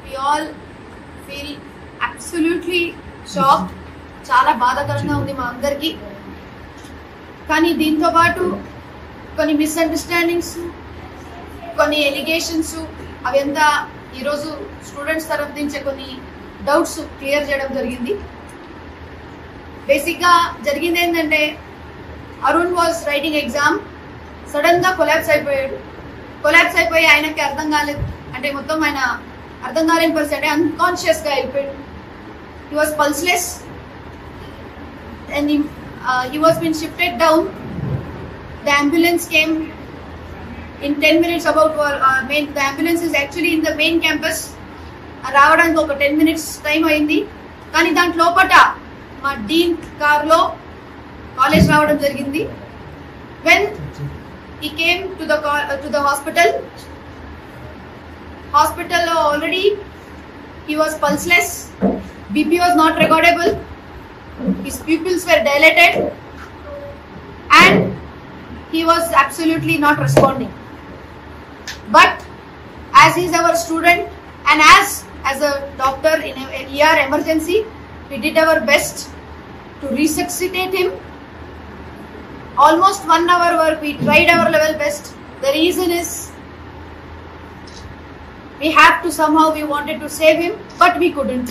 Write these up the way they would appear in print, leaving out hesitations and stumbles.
we all feel absolutely shocked. చాలా బాధాకరంగా ఉంది మా అందరికి. కానీ దీంతో పాటు కొన్ని మిస్అండర్స్టాండింగ్స్, కొన్ని ఎలిగేషన్స్ అవంతా ఈరోజు స్టూడెంట్స్ తరఫు నుంచి కొన్ని డౌట్స్ క్లియర్ చేయడం జరిగింది. బేసిక్గా జరిగింది ఏంటంటే, Arun was writing exam, sudden గా కొలాప్స్ అయిపోయి ఆయనకి అర్థం కాలేదు, అంటే మొత్తం ఆయన అర్థం కాలేని పరిస్థితి, అంటే అన్కాన్షియస్ గా అయిపోయాడు. He was pulseless and he was been shifted down. The ambulance came in 10 minutes. The ambulance is actually in the main campus. రావడానికి ఒక 10 minutes టైం అయింది. కానీ దాంట్లో లోపట మా డీన్ కార్ లో కాలేజ్ రావడం జరిగింది. when he came to the hospital already he was pulseless, BP was not recordable, his pupils were dilated and he was absolutely not responding. But as he is our student and as a doctor in an ER emergency, we did our best to resuscitate him. Almost 1 hour work, we tried our level best. The reason is we have to somehow, we wanted to save him but we couldn't.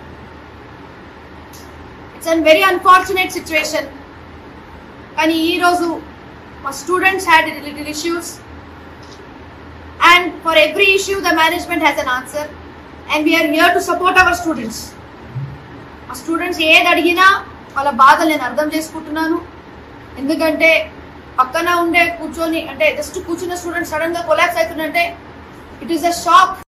It's a very unfortunate situation. And ee roju my students had little issues, and for every issue the management has an answer, and we are here to support our students. Our students ఏది అడిగినా వాళ్ళ బాధలు నేను అర్థం చేసుకుంటున్నాను. ఎందుకంటే పక్కన ఉండే కూర్చొని, అంటే జస్ట్ కూర్చున్న స్టూడెంట్ సడన్ గా కొలాప్స్ అవుతుందంటే ఇట్ ఈస్ అ షాక్.